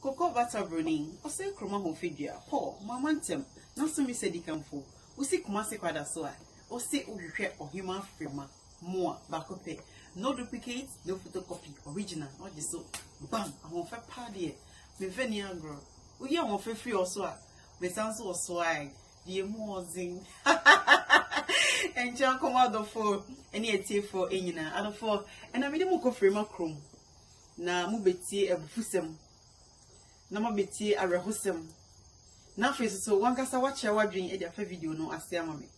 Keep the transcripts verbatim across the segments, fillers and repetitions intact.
Cocoa butter burning, or say chroma home figure, poor, momentum, not so miss a decamfo, we see Kumasi Quadasoa, or say Uruke or human frima, more, bacope, no duplicate, no photocopy, original, or just so, bam, I won't fat party, with Venia girl. We are one for free or so, with sounds or swag, dear more zing. And John come out of four, and yet tea for Enina, and of four, and I made him go frame chrome. Na mubeti a bufusem. Na mabeti a rehusem. Na face so one cassa watch your dream at your video no as their mammy.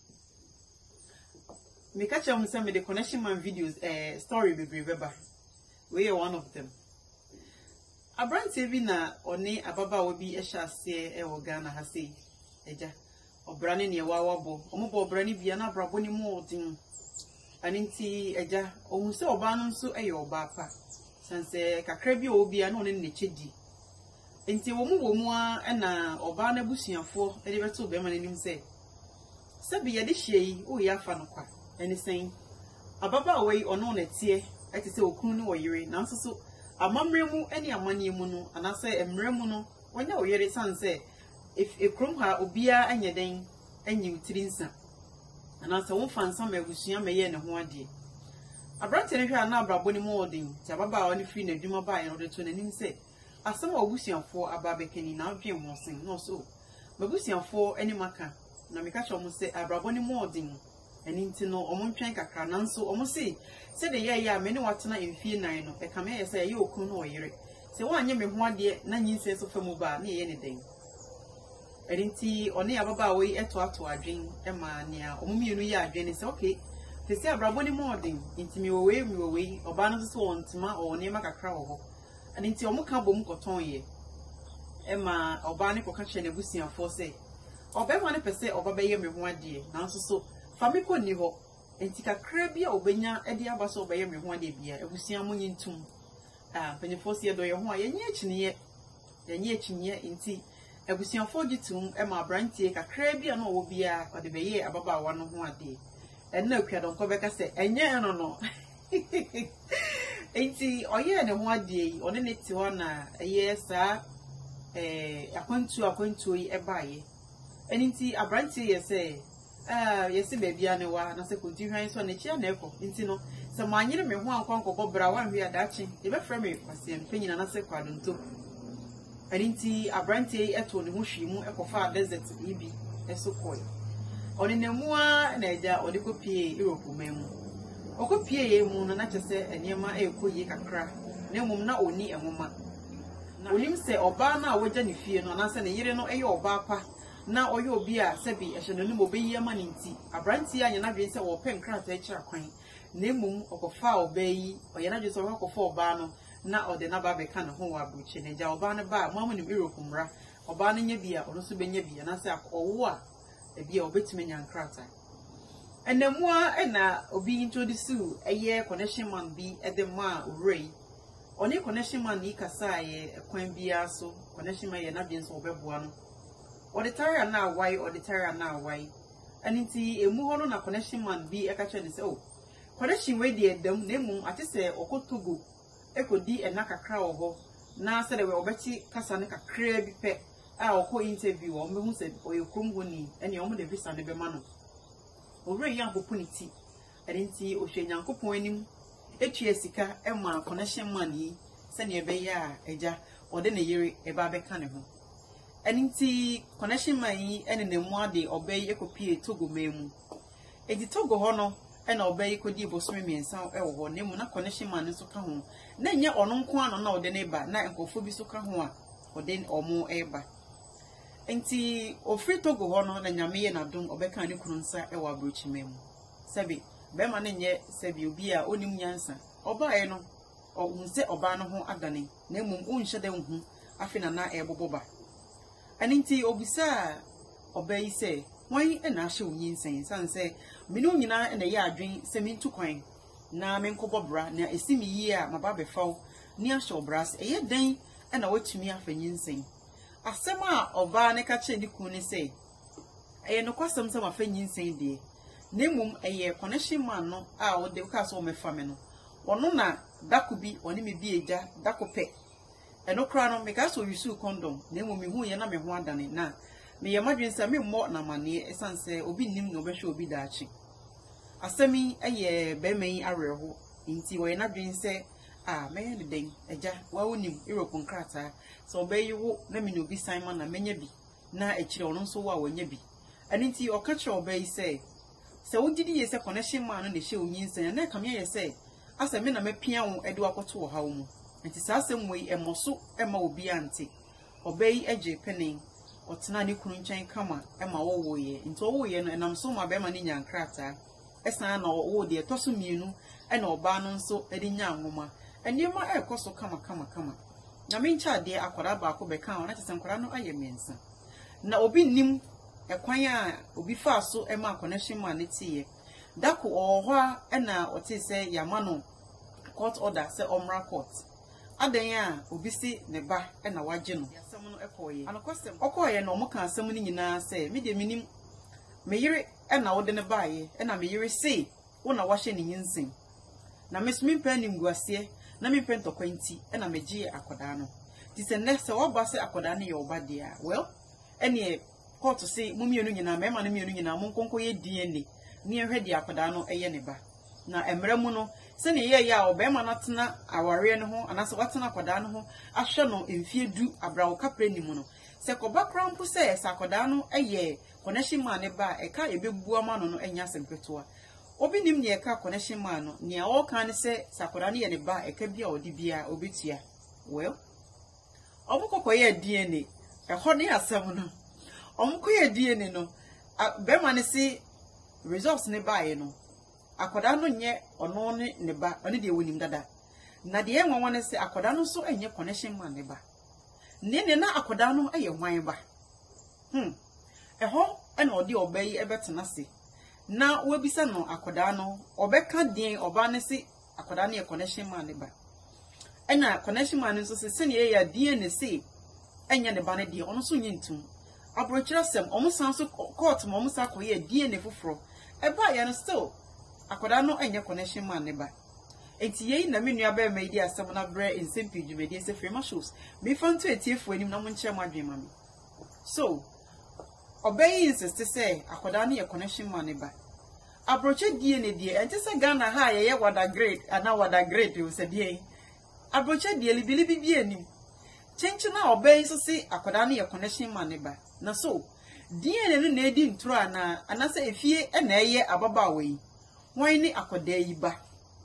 Me catch them some of the connection man videos, a story baby Weber. We are one of them. A brand savina or nay a baba will be a chasse a organa has say. Eja or brandy near Wawabo, or mobile brandy biana braboni molding. And inti eja or so banum so a your bapa. Sanse kakrebi obi ano ne nechedi enti wo mu wo mu a na oba na busuafo e de beto be ma nanim se sabi ye de hye o ya fa no kwa eni sen ababa we ono na tie eti se okunu no oyire na nso so amamre mu eni amane mu no anase emre mu no wonya oyire sanse if ekrom ha obia anya den anyi utiri nsa anase wo fa nsa ma abusua me ye ne ho ade Abrante ne hwa na abrabo ni modin ti ababa oni free na dwuma ba ye no de to nanim se asem obusianfo ababekani na adwen mo sen no so babusianfo eni maka na meka cho mo se abrabo ni modin eni nti no omo ntwen kakra na nso omo se se de ye ya me ne watena emfie nan no e kama ye se ye okun no oyere se wanye me ho ade na nyinse so famu ba na ye ne den eni nti oni ababa we eto ato adwen e ma nia omo mienu ye adwen se okay they say Abraboni morning, intimi away, me away, or banners so on Tima or near Macacrow. And into Omuka Bom Coton Emma or Barney for catching a bussy and for say. Or be one per se or Babay me one day, now so Famico Nivo, and Tika Crabby or Benya, Eddie Abbas or Bayam one day beer, a bussy among tomb. Ah, when you foresee a doyer, why, and yet near, then yet near in tea. A bussy and forty tomb, Emma Branty, a crabby and all beer, or the bay about one of one day. And no crowd on Quebec say, and yeah, no, no. Eighty or yeah, and one day, on the next one, a year, sir. A point to a point to a buy. And indeed, a brandy, you say, ah, yes, baby, I know, and I said, could you hands on the chair, never, intino. So my year, me one conquer Bob Brown, we are dashing, never from me, was the opinion and I said, quadrant too. And indeed, a brandy at one who she moved a far desert, maybe, a so coy. On in the moa and a or the copy Europe memo. O copy a moon and I just say, and Yama a coy a crack. No mum not only a woman. Will him say, or Barna, or Jenny fear, no answer a year no a your bapa. Now or your beer, Sebi, I shall no be your money tea. A brandy and your navigator or pen craft a charcoin. Name or foul bay, or your navigator or rock of four barno, now or the Nababe can home a butch and a Jalbana bar, moment in Europe, or barning your beer, or also being your beer, and I say, or what? A beer or bitumen and crater. And the more and now be introduced to a year connection man be at the ma ray. Only connection man ni kasai a coin beer so connection man and audience or bebuano. Or the terror now why or the terror now why. And inti a more on a connection man be a catcher is oh. Connection way dear them name at say or go to go. Echo D and naka crow now said they were betty casanica crabby pet. Our co interview or me who said or your crumwony and your own visa and the bemano. Or young opportunity. I didn't see Ocean Yanko pointing. H S C Emma connection money, send your bear, eja, or then a year a barber cannibal. And in tea connection money and in the more they obey a copy Togo memo. A the Togo honor and obey could give us swimming and sound or name not connection man so come. Then ya or non quan or no the neighbor, night and go for so come or then or more ever. Enti ofri Togo hono na nyame na dum obeka ne kununsa e wa brochi mem sabi be ma ne nye sabi obi a onim nyansa oba e no o hunse oba no ho adane na mum unhye de hu afi na na e boboba aninti obisa oba yi se wan e na hye onyinsen sanse me no nyina e na ye adwen se mintu kwan na me nkobobra na esimi yi a maba be faw ni ahye obras e ye den e na watumi afanyinsen Asema oba ne kache di kuni say. Eye no kwasem se ma fa nyinsen de. Na mum eye connection man no a wo de ka so me fa me no. Ono na dakubi oni me bi eja dakope. eno kra no meka so yusu condom na emu me hu ye na me ho adane na me ye madwen se me mo na mane esanse obi nim no behwe obi daachi asemi eye be mai areho nti wo ye na dwen se ah me ye den eja wa wonim Europe nkrata so obe yiwo na me no bi Simon na menya bi na ekire ono nso wa wanya bi ani nti o ka kire obe yi se se wogidi ye se connection man no ne hye onyinsan na ka me ye se asa me na mapia wo ede wakoto wo hawo mu nti saa asem we emoso ema obi ante obe yi eje penin otena ne kunu nkyɛn kama ema wo wo ye nti wo ye no enam so ma be ma ne nyankrata esan na wo de to so mienu ena oba no nso ede nya nwoma enema ekoso kama kama kama na me ncha de akwara ba ko be kan na kyesen kwara no aye mensa na obi nim ekwan a obi fa so ema connection man ne tie dako ohwa ena ote se yama no court order se omra court adan a obi si ne ba ena waje no yasem no ekoye anokosem okoye no mo kan asem ni nyina se me de minim me yire ena wode ne baaye ena me yire se wona wahye ne nyinsin na mesumi mpa ni nguase na me pento kwanti ena me gie akoda no ti se ne se woba se akoda ne ye oba dia well ene court se mo mienu nyina me ma ne mienu nyina mo nkonko ye D N A ni ehwe di akoda no eye ne ba na emre mu no se ne ye ya obema na tena aware ne ho anase watena akoda no ho ahwe no emfie du abrawo kapre ni mu no se koba krampo se se akoda no eye connection man ne ba e ka ebebu ama no no enya sempetoa obi nim ne e ka connection man no ne a wo kan se se akoda no ye ne ba e ka bia odi bia obetia well obukoko ye D N A e ho ne asem no omko ye D N A no be ma ne si results ne ba ye no akoda no nye ono ne ne ba oni de wonim dada na de enwa ne se akoda no so enye connection man ne ba ne ne na akoda no eye hwan ba hm eho ena odi obayi ebetena se na wabisa no akoda no obeka den oba ne se akoda no ye connection man ne ba ena connection man nso se se ne ye ya D N A se enye ne ba ne de ono so nyintum abrochira sem omo san so court mo omo sa koye D N A foforo eba ya no still akoda no enye connection man ne ba enti yei na menua ba ma idi asem na bre insempi dwumedi se free shows me fanto etiefu anim na mo nkyere mo adwen ma me so obey insist say akoda no ye connection man ne ba abroche D N A die enti se Ghana ha ye ye wada grade ana wada grade o se die abroche die libilibi bi anim chenchi na obey so se akoda no ye connection man ne ba na so D N A no na edi ntro ana anase efie e na eye ababa we wan ni akoda yi ba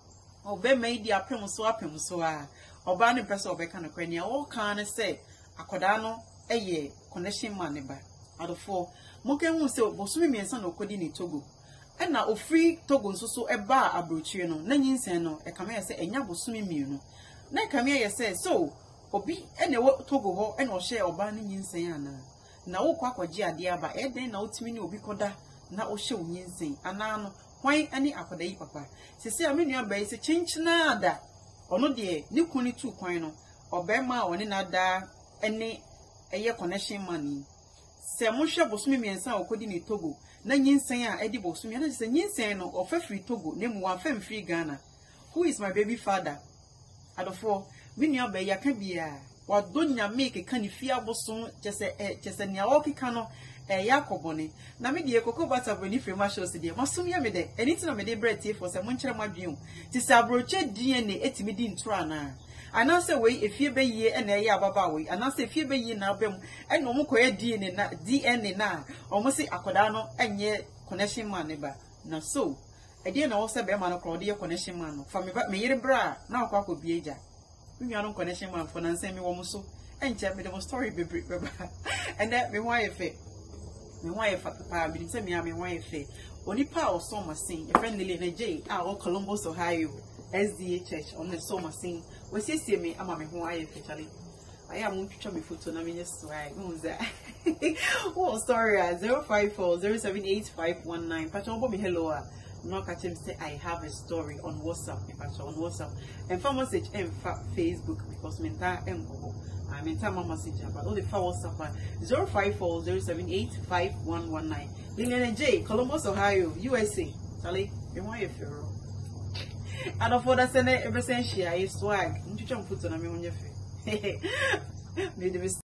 obe mai di apem so apem so a oba ne pese obeka no kwani a wo kan ne se akoda no eye connection man ne ba adofo mo kan hu se bosumi miensa na okodi ni Togo e na ofri Togo nso so e ba abrochie no na nyinsen no e kama ye se enya bosumi mienu na kama ye se so obi e na wo Togo ho e na o hye oba ne nyinsen ana na wo kwa akwaji ade aba e den na otimi ni obi koda na o hye onyinsen ana no hwan ani akoda yi papa sese amenua bai se chinchina ada ono de ni kuni tu kwan no obema oni na da ene eye connection money se mo hwe bosumi miensa okodi ni Togo na nyinsen a edi bosumi na se nyinsen no ofa free Togo na mu afam free Ghana. Who is my baby father? Adofo menua bai yaka bia wadonya make kan fia boso jese jese nia okika no eh yakobone na me de kokko bata boni frema shows de masum ya me de anything na me de bread for se mo nkyere madwen ti sa broche D N A etimi di ntro ana ana se we efie be yie e na ye ababa we ana se efie be yie na abam e no mo koye D N A na D N A na o mo se akoda no enye connection man ne ba na so e de na wo se be ma no kro de connection man no fa me me yire bra na akwa ko bieja we are no connection man for na se me wo mo so enche me de story bebre beba and that me why efe me why efe papa bi se me me why efe onipa o so masin e friend Lily na J ah o Columbus Ohio S D A church on the so masin we see me ama me why efe chale I am twitwa me photo na me just swag who is that what story zero five four zero seven eight five one nine pacho bo me hello no catch him say I have a story on WhatsApp in fact on WhatsApp and for message and Facebook because mental and go I mean time message but all the WhatsApp zero five four zero seven eight five one one nine Lillian J Columbus Ohio U S A Charlie you want your fero and of that send every share swag ntwitwa mfuto na me wonye fe Me de